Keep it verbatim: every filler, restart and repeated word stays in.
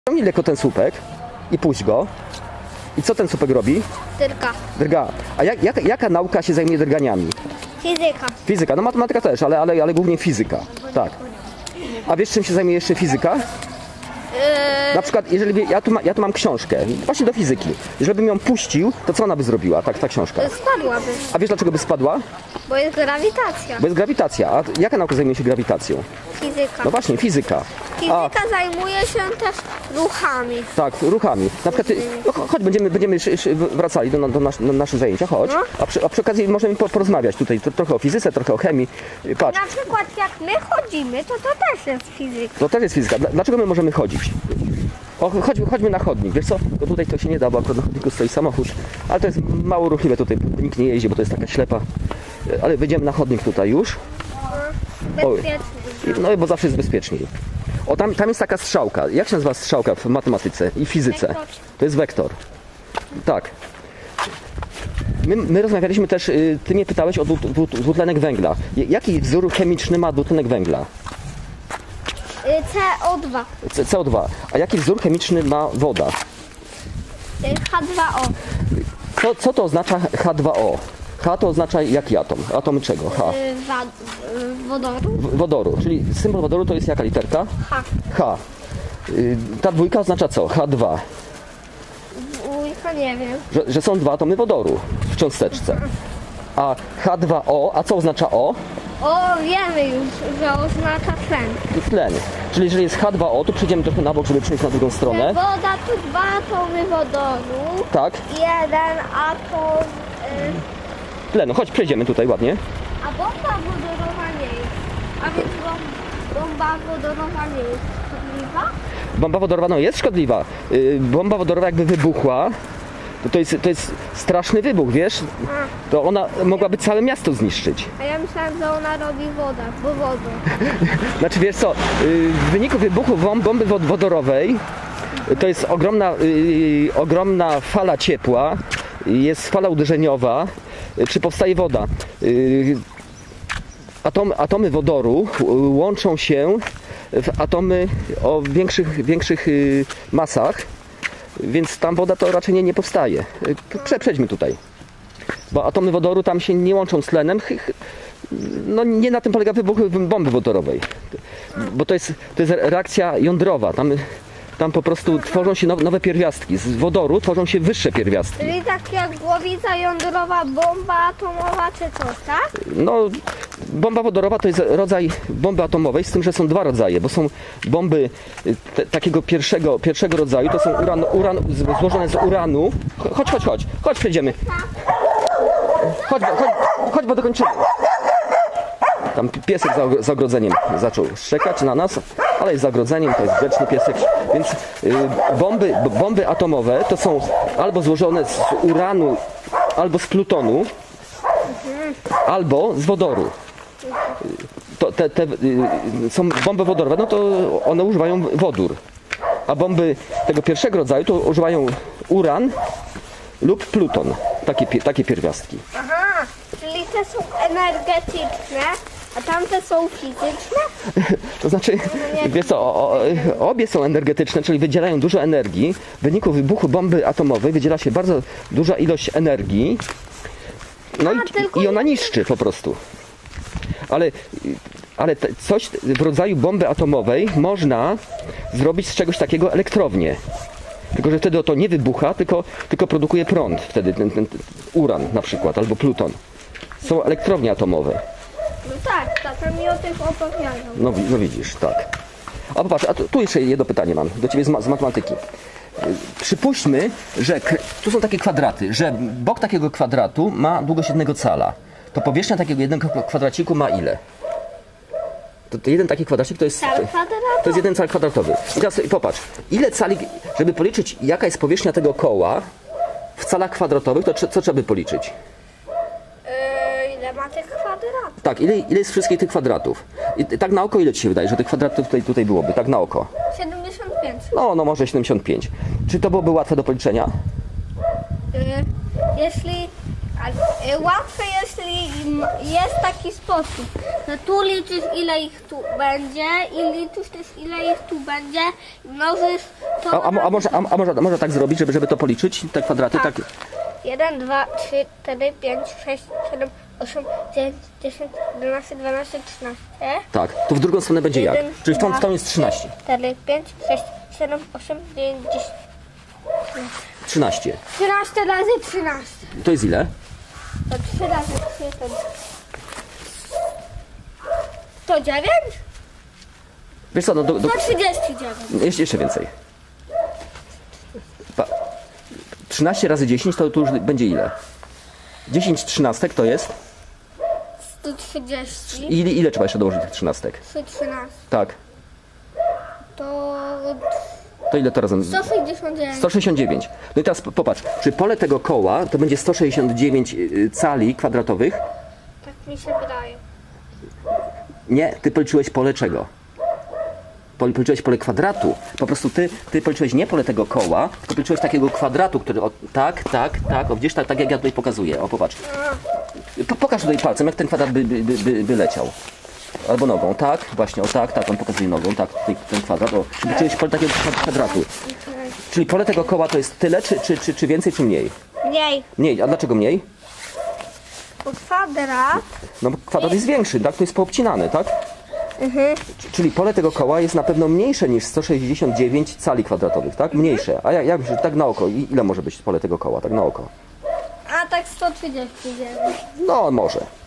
Ciągnij lekko ten słupek i puść go. I co ten słupek robi? Drga. Drga. A jak, jak, jaka nauka się zajmuje drganiami? Fizyka. Fizyka. No matematyka też, ale, ale, ale głównie fizyka. Tak. A wiesz, czym się zajmuje jeszcze fizyka? Yy... Na przykład, jeżeli ja tu, ma, ja tu mam książkę, właśnie do fizyki. Jeżeli bym ją puścił, to co ona by zrobiła, tak, ta książka? Spadłaby. A wiesz, dlaczego by spadła? Bo jest grawitacja. Bo jest grawitacja. A jaka nauka zajmuje się grawitacją? Fizyka. No właśnie, fizyka. Fizyka A, zajmuje się też ruchami. tak, ruchami. Na przykład, ty, no, chodź, będziemy, będziemy sz, sz, wracali do, do, nas, do naszych zajęcia, chodź. No. A, przy, a przy okazji możemy po, porozmawiać tutaj to, trochę o fizyce, trochę o chemii. Patrz, Na przykład jak my chodzimy, to to też jest fizyka. to też jest fizyka. Dla- Dlaczego my możemy chodzić? O, chodźmy, chodźmy na chodnik, wiesz co? Bo tutaj to się nie da, bo akurat na chodniku stoi samochód. Ale to jest mało ruchliwe tutaj, nikt nie jeździ, bo to jest taka ślepa. Ale wyjdziemy na chodnik tutaj już. Bezpiecznie. No bo zawsze jest bezpieczniej. O, tam, tam jest taka strzałka. Jak się nazywa strzałka w matematyce i fizyce? Wektor. To jest wektor. Tak. My, my rozmawialiśmy też, y, ty mnie pytałeś o dwu- dwu- dwutlenek węgla. J- Jaki wzór chemiczny ma dwutlenek węgla? Yy, C O dwa. C- CO2. A jaki wzór chemiczny ma woda? Yy, H dwa O. Co, co to oznacza H dwa O? H to oznacza jaki atom? Atomy czego? H. Yy, wad, yy, wodoru. W- Wodoru. Czyli symbol wodoru to jest jaka literka? H. H. Y, Ta dwójka oznacza co? H dwa. Ujka nie wiem. Że, że są dwa atomy wodoru w cząsteczce. A H dwa O, a co oznacza O? O, wiemy już, że oznacza tlen. Tlen. Czyli jeżeli jest H dwa O, to przejdziemy trochę na bok, żeby przejść na drugą stronę. Woda to dwa atomy wodoru. Tak. Jeden atom. Yy, Tlenu. Chodź, przejdziemy tutaj ładnie. a bomba wodorowa nie jest. A więc bom, bomba wodorowa nie jest szkodliwa? Bomba wodorowa no jest szkodliwa. Yy, bomba wodorowa jakby wybuchła, to, to, jest, to jest straszny wybuch, wiesz? To ona mogłaby całe miasto zniszczyć. A ja myślałam, że ona robi woda, bo wodą. Znaczy wiesz co, yy, w wyniku wybuchu wom- bomby wod- wodorowej yy, to jest ogromna, yy, ogromna fala ciepła, jest fala uderzeniowa, yy, czy powstaje woda. Yy, atom, atomy wodoru yy, łączą się w atomy o większych, większych yy, masach, więc tam woda to raczej nie, nie powstaje. Yy, Prze, przejdźmy tutaj. Bo atomy wodoru tam się nie łączą z tlenem. Chy- chy- No nie na tym polega wybuch bomby wodorowej. Bo to jest, to jest reakcja jądrowa. Tam, tam po prostu tworzą się now- nowe pierwiastki. Z wodoru tworzą się wyższe pierwiastki. Czyli tak jak głowica jądrowa, bomba atomowa czy coś, tak? No, bomba wodorowa to jest rodzaj bomby atomowej, z tym, że są dwa rodzaje, bo są bomby y, te, takiego pierwszego, pierwszego rodzaju, to są uran, uran, z- złożone z uranu. Cho- Chodź, chodź, chodź, chodź, przejdziemy. Chodź, bo- chodź, chodź, bo dokończymy. Tam pi- piesek za, og- za ogrodzeniem zaczął szczekać na nas, ale jest za ogrodzeniem, to jest grzeczny piesek. Więc y, bomby, b- bomby atomowe to są albo złożone z uranu, albo z plutonu, albo z wodoru. To, te, te y, są bomby wodorowe, no to one używają wodór. A bomby tego pierwszego rodzaju to używają uran lub pluton. Takie, pie- takie pierwiastki. Aha, czyli te są energetyczne, a tamte są fizyczne? To znaczy, wiesz co, o, o, obie są energetyczne, czyli wydzielają dużo energii. W wyniku wybuchu bomby atomowej wydziela się bardzo duża ilość energii. No A, i, tylko i ona nie- niszczy po prostu. Ale, ale te, coś w rodzaju bomby atomowej można zrobić z czegoś takiego elektrownię. Tylko że wtedy to nie wybucha, tylko, tylko produkuje prąd. Wtedy ten, ten, ten uran na przykład, albo pluton. Są elektrownie atomowe. No tak, tata mi o tych opowiadał. No, wi- no widzisz, tak. A popatrz, a tu, tu jeszcze jedno pytanie mam do ciebie z, ma- z matematyki. Y, Przypuśćmy, że kre- tu są takie kwadraty, że bok takiego kwadratu ma długość jednego cala. To powierzchnia takiego jednego kwa- kwadraciku ma ile? To, to jeden taki kwadracik to jest... Cały kwadratowy. To jest jeden cal kwadratowy. I teraz popatrz, ile cali, żeby policzyć jaka jest powierzchnia tego koła w calach kwadratowych, to trze- co trzeba by policzyć? Yy, ile ma tych kwadratów? Tak, ile, ile jest wszystkich tych kwadratów? I tak na oko ile ci się wydaje, że tych kwadratów tutaj, tutaj byłoby? Tak na oko. siedemdziesiąt pięć. No, no może siedemdziesiąt pięć. Czy to byłoby łatwe do policzenia? Yy, jeśli... Ale, y, łatwe, jeśli m- jest taki sposób, że tu liczysz, ile ich tu będzie i liczysz też, ile ich tu będzie i mnożysz to A, a, mo- a, może, a, a może, można tak zrobić, żeby, żeby to policzyć, te kwadraty? Tak. jeden, dwa, trzy, cztery, pięć, sześć, siedem, osiem, dziewięć, dziesięć, jedenaście, dwanaście, trzynaście. Tak, to w drugą stronę będzie jak? Jeden, Czyli w tą, w dwa, tą jest trzynaście. cztery, pięć, sześć, siedem, osiem, dziewięć, dziesięć. trzynaście. trzynaście razy trzynaście. To jest ile? To trzy razy trzy to... To dziewięć? Wiesz co, no do, do, To trzydzieści dziewięć. jeszcze, jeszcze więcej. Pa, trzynaście razy dziesięć to, to już będzie ile? dziesięć trzynastek to jest? sto trzydzieści. Ile, ile trzeba jeszcze dołożyć tych trzynastek? trzy trzynaście. Tak. To... To ile to razem? sto sześćdziesiąt dziewięć. sto sześćdziesiąt dziewięć. No i teraz p- popatrz, czy pole tego koła to będzie sto sześćdziesiąt dziewięć y, cali kwadratowych? Tak mi się wydaje. Nie, ty policzyłeś pole czego? Pol- Policzyłeś pole kwadratu. Po prostu ty, ty policzyłeś nie pole tego koła, tylko policzyłeś takiego kwadratu, który o, tak, tak, tak, o widzisz, tak, tak jak ja tutaj pokazuję. O, popatrz. Po, pokaż tutaj palcem, jak ten kwadrat by, by, by, by, by leciał. Albo nogą, tak, właśnie, o tak, tak, on pokazuje nogą, tak, tutaj ten kwadrat, o. Policzyłeś pole takiego kwa- kwadratu. Czyli pole tego koła to jest tyle, czy, czy, czy, czy więcej, czy mniej? Mniej. Mniej, a dlaczego mniej? Bo kwadrat... No bo kwadrat jest większy, tak? To jest poobcinany, tak? Mhm. C- Czyli pole tego koła jest na pewno mniejsze niż sto sześćdziesiąt dziewięć cali kwadratowych, tak? Mniejsze. A jak, jak myślisz, tak na oko, i- ile może być pole tego koła, tak na oko? A tak sto trzydzieści dziewięć. No, może.